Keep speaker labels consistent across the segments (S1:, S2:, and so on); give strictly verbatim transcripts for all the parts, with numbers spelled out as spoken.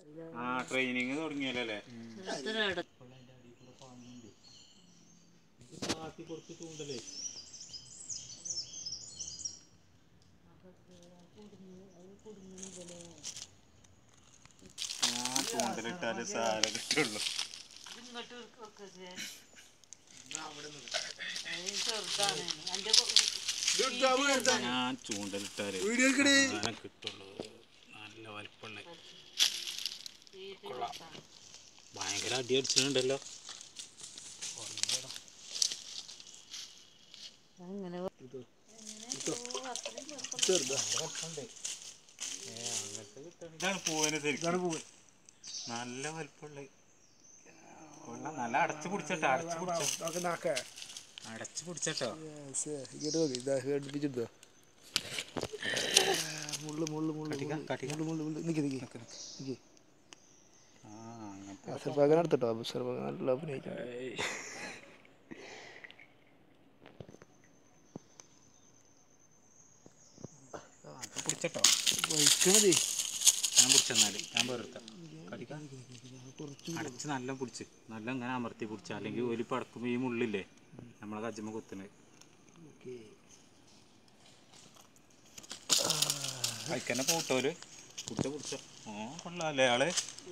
S1: ആ ട്രെയിനിങ് തുടങ്ങിയല്ലേ ചൂണ്ടല്ലേ ഞാൻ ചൂണ്ടലിട്ടാല് സാര കിട്ടുള്ളൂ. ഞാൻ ചൂണ്ടലിട്ടാല് സാധനം കിട്ടുള്ളൂ. നല്ല വലിപ്പമുള്ള ഭയങ്കര അടി അടിച്ചിട്ടുണ്ടല്ലോ. ഇതാണ് പൂവന് ശരിക്കും നല്ല വലിപ്പമുള്ള. നല്ല അടച്ചു പിടിച്ചട്ടോ, അടച്ചു പിടിച്ചോ, അടച്ചു പിടിച്ചട്ടോ.
S2: എടുത്തിട്ടോ നല്ല അഭിനയിച്ചിട്ടുണ്ട്.
S1: പിടിച്ചട്ടോ
S2: വഹിക്കണതേ
S1: ഞാൻ പിടിച്ചെന്നാല് ഞാൻ വേറെടുത്താം. കടിക്കാം അടച്ച് നല്ല പിടിച്ച് നല്ല ഇങ്ങനെ അമർത്തി പിടിച്ച, അല്ലെങ്കിൽ ഒരു പടക്കുമ്പോൾ ഈ മുള്ളില്ലേ നമ്മളെ കജ്ജമ്മ കുത്തുന്നത്. അതിക്കന്നെ പോട്ടോല് പിടിച്ച പിടിച്ച ഓ കൊള്ളാല്ലേ ആള്.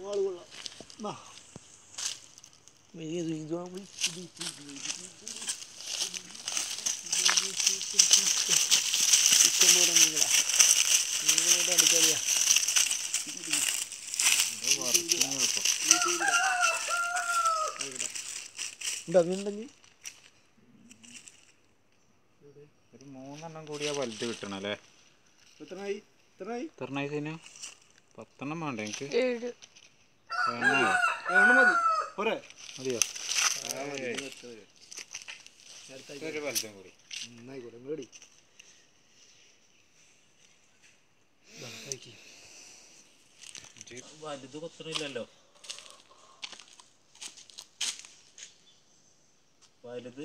S1: ഒരു മൂന്നെണ്ണം കൂടിയാ വലുത് കിട്ടണം അല്ലേ? എത്രണ്ണായി സൈന്യം? പത്തെണ്ണം വേണ്ട എനിക്ക്. മതിയോ? ഒരു വലുതും കൂടി വലുത് കൊത്തണില്ലല്ലോ. വലുത്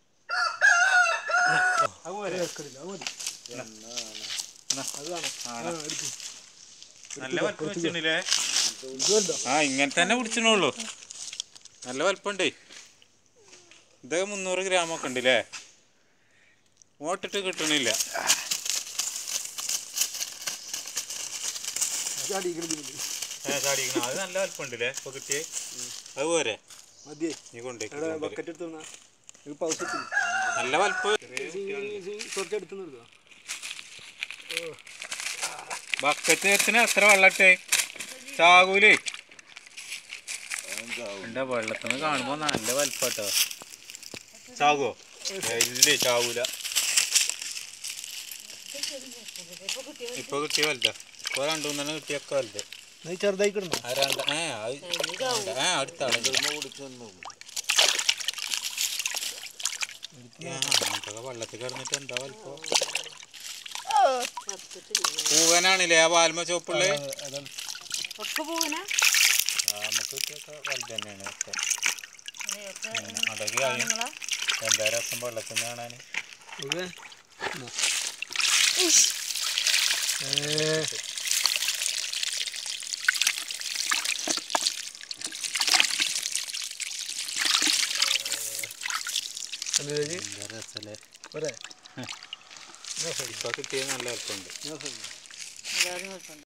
S1: നല്ല വലുപ്പം വെച്ചില്ലേ? ആ ഇങ്ങനെ തന്നെ പിടിച്ചിട്ടുള്ളൂ. നല്ല വലുപ്പമുണ്ട്. ഇതൊക്കെ മുന്നൂറ് ഗ്രാമൊക്കെ ഉണ്ടല്ലേ? ഓട്ടിട്ട് കിട്ടണില്ല. ഏ ചാടിക്കണം. അത് നല്ല വലുപ്പമുണ്ടല്ലേ ഇപ്പൊ കിട്ടിയേ? അത് പോരെ നീ കൊണ്ടേ നല്ല വലുപ്പം. ബക്കറ്റ് വെച്ചിന് എത്ര വെള്ളട്ടെ ചാകൂലേ? എന്റെ വെള്ളത്തിന് കാണുമ്പോ നല്ല വലുപ്പാട്ടോ. ചാകുവോ? ഇല്ലേ ചാവൂല. ഇപ്പൊ കിട്ടിയ വലുതാ. ഇപ്പൊ രണ്ടു മൂന്നെണ്ണം കിട്ടിയൊക്കെ വലുത്.
S2: ചെറുതായി കിടന്നു.
S1: ഏ അടുത്താണ് വെള്ളത്തിൽ കിടന്നിട്ട് എന്താ വലുപ്പം. പൂവനാണില്ലേ ആ വാൽമ ചോപ്പുള്ളേ? നമുക്ക് വലുത് തന്നെയാണ് ഒക്കെ. അതൊക്കെ ആയി എന്താ രസം വെള്ളത്തിൽ കാണാൻ. രസല്ലേ? ഇപ്പൊ കിട്ടിയത് നല്ല വലുപ്പമുണ്ട്.